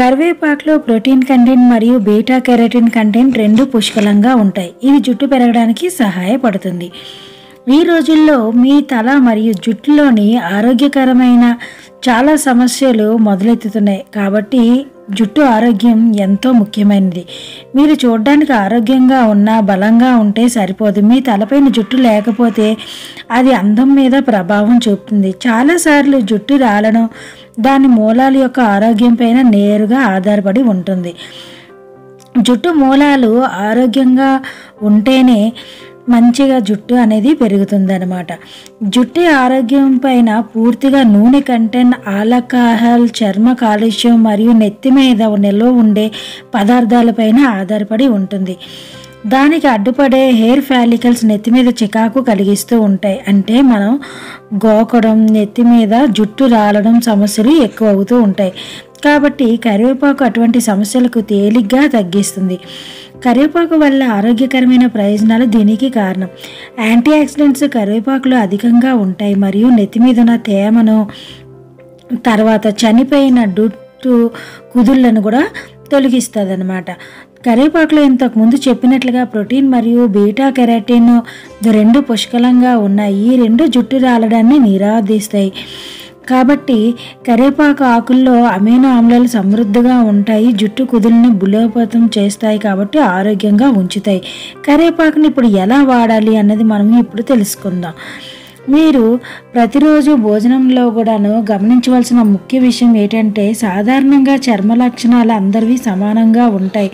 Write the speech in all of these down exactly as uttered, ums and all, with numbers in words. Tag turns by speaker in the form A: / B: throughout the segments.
A: కరివేపాకులో protein content మరియు beta carotene content రెండు పుష్కలంగా ఉంటాయి. ఇది జుట్టు పెరగడానికి సహాయపడుతుంది. ఈ రోజుల్లో మీ తల మరియు జుట్టులోని ఆరోగ్యకరమైన చాలా సమస్యలు మొదలెత్తుతున్నాయి. కాబట్టి జుట్టు ఆరోగ్యం ఎంతో ముఖ్యమైనది. మీరు చూడడానికి ఆరోగ్యంగా ఉన్నా బలంగా ఉంటే సరిపోదు. మీ తలపైన జుట్టు లేకపోతే అది అందం మీద ప్రభావం చూపుతుంది. చాలాసార్లు జుట్టు రాలడం దాని మూలాల యొక్క ఆరోగ్యం పైన నేరుగా ఆధారపడి ఉంటుంది. జుట్టు మూలాలు ఆరోగ్యంగా ఉంటేనే మంచిగా జుట్టు అనేది పెరుగుతుందన్నమాట. జుట్టు ఆరోగ్యం పైన పూర్తిగా నూనె కంటెంట్, ఆల్కహాల్, చర్మ కాలుష్యం మరియు నెత్తి మీద నిల్వ ఉండే పదార్థాలపైన ఆధారపడి ఉంటుంది. దానికి అడ్డుపడే హెయిర్ ఫాలికల్స్ నెత్తి మీద చికాకు కలిగిస్తూ ఉంటాయి. అంటే మనం గోకడం, నెత్తి మీద జుట్టు రాలడం సమస్యలు ఎక్కువ అవుతూ ఉంటాయి. కాబట్టి కరివేపాకు అటువంటి సమస్యలకు తేలిగ్గా తగ్గిస్తుంది. కరివేపాకు వల్ల ఆరోగ్యకరమైన ప్రయోజనాలు దీనికి కారణం. యాంటీ ఆక్సిడెంట్స్ కరివేపాకులో అధికంగా ఉంటాయి మరియు నెత్తి మీద ఉన్న తేమను, తర్వాత చనిపోయిన జుట్టు కుదుళ్లను కూడా తొలగిస్తుంది అన్నమాట. కరివేపాకులో ఇంతకు ముందు చెప్పినట్లుగా ప్రోటీన్ మరియు బీటా కెరటిన్ రెండు పుష్కలంగా ఉన్నాయి. ఈ రెండు జుట్టు రాలడాన్ని నిరోధిస్తాయి. కాబట్టి కరివేపాకు ఆకుల్లో అమైనో ఆమ్లాలు సమృద్ధిగా ఉంటాయి. జుట్టు కుదులను బలోపేతం చేస్తాయి కాబట్టి ఆరోగ్యంగా ఉంచుతాయి. కరివేపాకుని ఇప్పుడు ఎలా వాడాలి అన్నది మనం ఇప్పుడు తెలుసుకుందాం. మీరు ప్రతిరోజు భోజనంలో కూడాను గమనించవలసిన ముఖ్య విషయం ఏంటంటే, సాధారణంగా చర్మ లక్షణాలు అందరివి సమానంగా ఉంటాయి,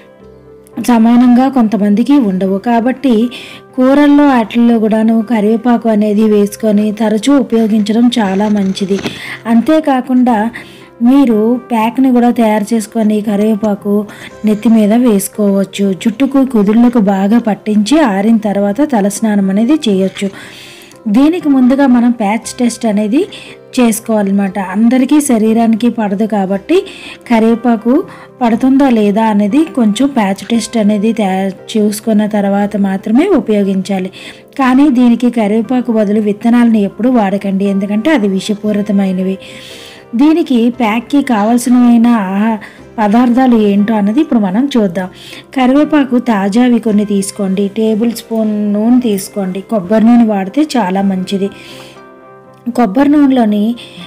A: సమానంగా కొంతమందికి ఉండవు. కాబట్టి కూరల్లో వాటిల్లో కూడాను కరివేపాకు అనేది వేసుకొని తరచూ ఉపయోగించడం చాలా మంచిది. అంతేకాకుండా మీరు ప్యాక్ని కూడా తయారు చేసుకొని కరివేపాకు నెత్తి మీద వేసుకోవచ్చు. జుట్టుకు కుదుళ్లకు బాగా పట్టించి ఆరిన తర్వాత తలస్నానం అనేది చేయొచ్చు. దీనికి ముందుగా మనం ప్యాచ్ టెస్ట్ అనేది చేసుకోవాలన్నమాట. అందరికీ శరీరానికి పడదు కాబట్టి కరివేపాకు పడుతుందా లేదా అనేది కొంచెం ప్యాచ్ టెస్ట్ అనేది చూసుకున్న తర్వాత మాత్రమే ఉపయోగించాలి. కానీ దీనికి కరివేపాకు బదులు విత్తనాలను ఎప్పుడూ వాడకండి, ఎందుకంటే అది విషపూరితమైనవి. దీనికి ప్యాక్కి కావాల్సిన పదార్థాలు ఏంటో అన్నది ఇప్పుడు మనం చూద్దాం. కరివేపాకు తాజావి కొన్ని తీసుకోండి. టేబుల్ స్పూన్ నూనె తీసుకోండి. కొబ్బరి నూనె వాడితే చాలా మంచిది. కొబ్బరి నూనెలోని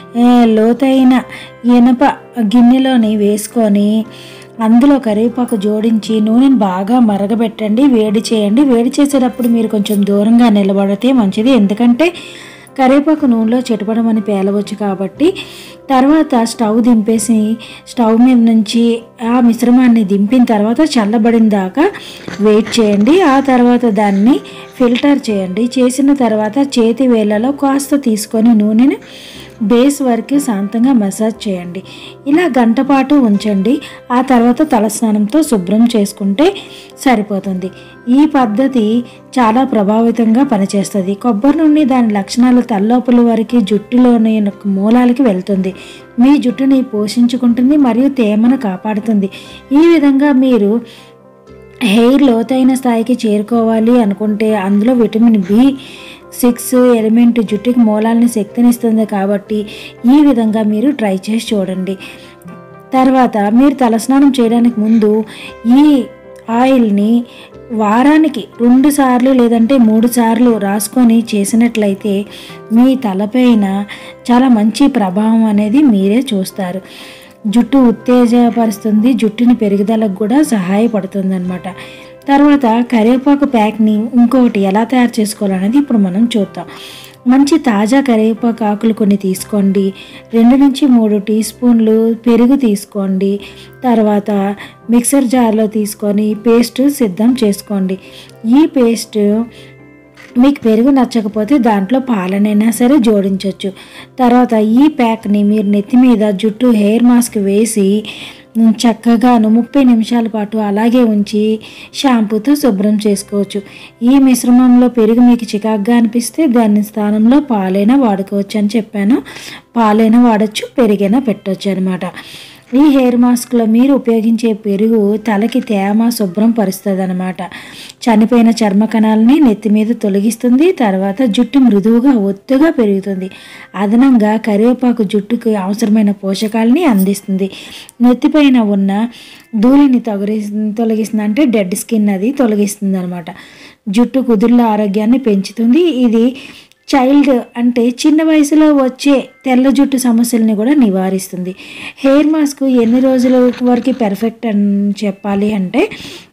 A: లోతైన ఇనప గిన్నెలోని వేసుకొని అందులో కరివేపాకు జోడించి నూనెను బాగా మరగబెట్టండి. వేడి చేయండి. వేడి చేసేటప్పుడు మీరు కొంచెం దూరంగా నిలబడితే మంచిది, ఎందుకంటే కరివేపాకు నూనెలో చిటపడమని పేలవచ్చు. కాబట్టి తర్వాత స్టవ్ దింపేసి స్టవ్ మీద నుంచి ఆ మిశ్రమాన్ని దింపిన తర్వాత చల్లబడిన దాకా వెయిట్ చేయండి. ఆ తర్వాత దాన్ని ఫిల్టర్ చేయండి. చేసిన తర్వాత చేతి వేళ్ళలో కాస్త తీసుకొని నూనెను బేస్ వరకు శాంతంగా మసాజ్ చేయండి. ఇలా గంట పాటు ఉంచండి. ఆ తర్వాత తలస్నానంతో శుభ్రం చేసుకుంటే సరిపోతుంది. ఈ పద్ధతి చాలా ప్రభావితంగా పనిచేస్తుంది. కొబ్బరి నూనె దాని లక్షణాలు తలలోపల వరకు జుట్టులోని మూలాలకి వెళ్తుంది. మీ జుట్టుని పోషించుకుంటుంది మరియు తేమను కాపాడుతుంది. ఈ విధంగా మీరు హెయిర్ లోతైన స్థాయికి చేరుకోవాలి అనుకుంటే అందులో విటమిన్ బి సిక్స్ ఎలిమెంట్ జుట్టుకి మూలాలని శక్తినిస్తుంది. కాబట్టి ఈ విధంగా మీరు ట్రై చేసి చూడండి. తర్వాత మీరు తలస్నానం చేయడానికి ముందు ఈ ఆయిల్ని వారానికి రెండు సార్లు లేదంటే మూడు సార్లు రాసుకొని చేసినట్లయితే మీ తలపైన చాలా మంచి ప్రభావం అనేది మీరే చూస్తారు. జుట్టు ఉత్తేజపరుస్తుంది, జుట్టుని పెరుగుదలకు కూడా సహాయపడుతుంది అన్నమాట. తర్వాత కరివేపాకు ప్యాక్ని ఇంకొకటి ఎలా తయారు చేసుకోవాలనేది ఇప్పుడు మనం చూద్దాం. మంచి తాజా కరివేపాకు ఆకులు కొన్ని తీసుకోండి. రెండు నుంచి మూడు టీ స్పూన్లు పెరుగు తీసుకోండి. తర్వాత మిక్సర్ జార్లో తీసుకొని పేస్ట్ సిద్ధం చేసుకోండి. ఈ పేస్ట్ మీకు పెరుగు నచ్చకపోతే దాంట్లో పాలనైనా సరే జోడించవచ్చు. తర్వాత ఈ ప్యాక్ని మీరు నెత్తి మీద జుట్టు హెయిర్ మాస్క్ వేసి చక్కగాను ముప్పై నిమిషాల పాటు అలాగే ఉంచి షాంపూతో శుభ్రం చేసుకోవచ్చు. ఈ మిశ్రమంలో పెరుగు మీకు చికాగ్గా అనిపిస్తే దాని స్థానంలో పాలైనా వాడుకోవచ్చు అని చెప్పాను. పాలైనా వాడచ్చు, పెరుగైనా పెట్టవచ్చు అనమాట. ఈ హెయిర్ మాస్క్లో మీరు ఉపయోగించే పెరుగు తలకి తేమ శుభ్రం పరుస్తుంది అనమాట. చనిపోయిన చర్మ కణాలని నెత్తి మీద తొలగిస్తుంది. తర్వాత జుట్టు మృదువుగా ఒత్తుగా పెరుగుతుంది. అదనంగా కరివేపాకు జుట్టుకు అవసరమైన పోషకాలని అందిస్తుంది. నెత్తిపైన ఉన్న ధూళిని తొలగి తొలగిస్తుంది అంటే డెడ్ స్కిన్ అది తొలగిస్తుంది అనమాట. జుట్టు కుదుళ్ళ ఆరోగ్యాన్ని పెంచుతుంది. ఇది చైల్డ్ అంటే చిన్న వయసులో వచ్చే తెల్ల జుట్టు సమస్యలని కూడా నివారిస్తుంది. హెయిర్ మాస్క్ ఎన్ని రోజుల వరకు పెర్ఫెక్ట్ అని చెప్పాలి అంటే,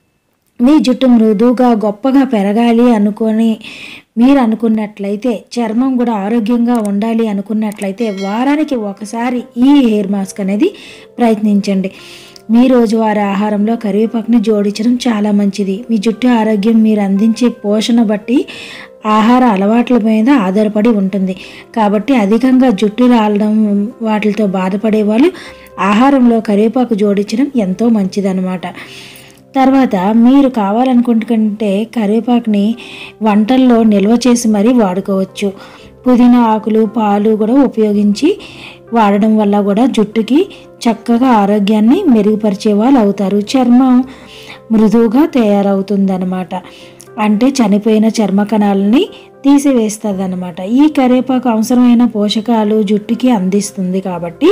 A: మీ జుట్టు మృదువుగా గొప్పగా పెరగాలి అనుకొని మీరు అనుకున్నట్లయితే, చర్మం కూడా ఆరోగ్యంగా ఉండాలి అనుకున్నట్లయితే వారానికి ఒకసారి ఈ హెయిర్ మాస్క్ అనేది ప్రయత్నించండి. మీ రోజువారీ ఆహారంలో కరివేపాకుని జోడించడం చాలా మంచిది. మీ జుట్టు ఆరోగ్యం మీరు అందించే పోషణ బట్టి ఆహార అలవాట్ల మీద ఆధారపడి ఉంటుంది. కాబట్టి అధికంగా జుట్టు రాలడం వాటితో బాధపడే వాళ్ళు ఆహారంలో కరివేపాకు జోడించడం ఎంతో మంచిదన్నమాట. తర్వాత మీరు కావాలనుకుంటే కరివేపాకుని వంటల్లో నిల్వ చేసి మరీ వాడుకోవచ్చు. పుదీనా ఆకులు, పాలు కూడా ఉపయోగించి వాడడం వల్ల కూడా జుట్టుకి చక్కగా ఆరోగ్యాన్ని మెరుగుపరిచే వాళ్ళు అవుతారు. చర్మం మృదువుగా తయారవుతుందన్నమాట. అంటే చనిపోయిన చర్మ కణాలని తీసివేస్తుంది అన్నమాట. ఈ కరివేపాకు అవసరమైన పోషకాలు జుట్టుకి అందిస్తుంది. కాబట్టి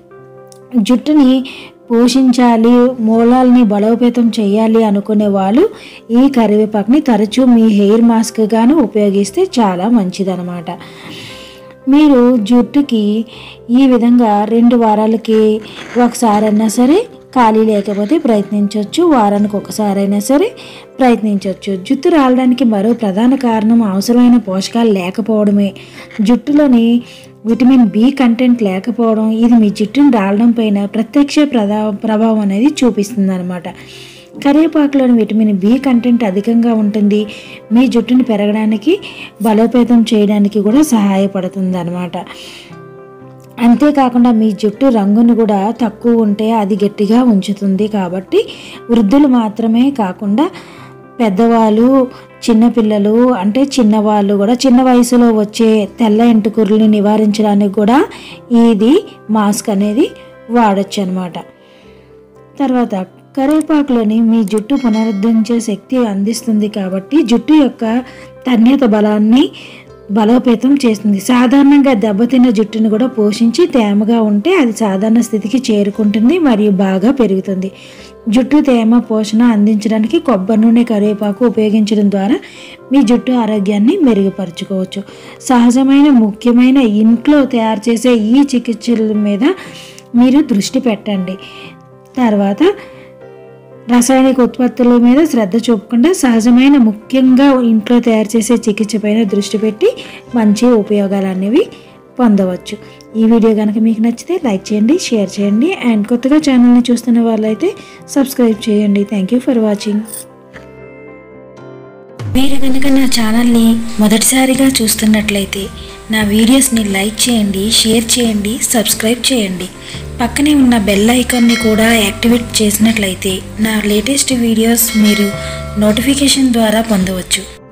A: జుట్టుని పోషించాలి, మూలాలని బలోపేతం చేయాలి అనుకునే వాళ్ళు ఈ కరివేపాకుని తరచూ మీ హెయిర్ మాస్క్ గాను ఉపయోగిస్తే చాలా మంచిదన్నమాట. మీరు జుట్టుకి ఈ విధంగా రెండు వారాలకి ఒకసారైనా సరే, ఖాళీ లేకపోతే ప్రయత్నించవచ్చు. వారానికి ఒకసారైనా సరే ప్రయత్నించవచ్చు. జుట్టు రాలడానికి మరో ప్రధాన కారణం అవసరమైన పోషకాలు లేకపోవడమే. జుట్టులోని విటమిన్ బి కంటెంట్ లేకపోవడం ఇది మీ జుట్టును రాలడం పైన ప్రత్యక్ష ప్రదా ప్రభావం అనేది చూపిస్తుంది అనమాట. కరివేపాకులోని విటమిన్ బి కంటెంట్ అధికంగా ఉంటుంది. మీ జుట్టును పెరగడానికి, బలోపేతం చేయడానికి కూడా సహాయపడుతుంది అనమాట. అంతేకాకుండా మీ జుట్టు రంగును కూడా తక్కువ ఉంటే అది గట్టిగా ఉంచుతుంది. కాబట్టి వృద్ధులు మాత్రమే కాకుండా పెద్దవాళ్ళు, చిన్నపిల్లలు అంటే చిన్నవాళ్ళు కూడా చిన్న వయసులో వచ్చే తెల్ల ఎంటుకూరుని నివారించడానికి కూడా ఇది మాస్క్ అనేది వాడచ్చు అనమాట. తర్వాత కరివేపాకులోని మీ జుట్టు పునరుద్ధరించే శక్తి అందిస్తుంది. కాబట్టి జుట్టు యొక్క తన్యత బలాన్ని బలోపేతం చేస్తుంది. సాధారణంగా దెబ్బతిన్న జుట్టును కూడా పోషించి తేమగా ఉంటే అది సాధారణ స్థితికి చేరుకుంటుంది మరియు బాగా పెరుగుతుంది. జుట్టు తేమ పోషణ అందించడానికి కొబ్బరి నూనె, కరివేపాకు ఉపయోగించడం ద్వారా మీ జుట్టు ఆరోగ్యాన్ని మెరుగుపరచుకోవచ్చు. సహజమైన ముఖ్యమైన ఇంట్లో తయారు చేసే ఈ చికిత్సల మీద మీరు దృష్టి పెట్టండి. తర్వాత రసాయనిక ఉత్పత్తుల మీద శ్రద్ధ చూపకుండా సహజమైన ముఖ్యంగా ఇంట్లో తయారు చేసే చికిత్స పైన దృష్టి పెట్టి మంచి ఉపయోగాలు అనేవి పొందవచ్చు. ఈ వీడియో కనుక మీకు నచ్చితే లైక్ చేయండి, షేర్ చేయండి అండ్ కొత్తగా ఛానల్ని చూస్తున్న వాళ్ళైతే సబ్స్క్రైబ్ చేయండి. Thank you for watching. మీరు కనుక నా ఛానల్ని మొదటిసారిగా చూస్తున్నట్లయితే నా వీడియోస్ని లైక్ చేయండి, షేర్ చేయండి, సబ్స్క్రైబ్ చేయండి. పక్కనే ఉన్న బెల్ ఐకాన్ని కూడా యాక్టివేట్ చేసినట్లయితే నా లేటెస్ట్ వీడియోస్ మీరు నోటిఫికేషన్ ద్వారా పొందవచ్చు.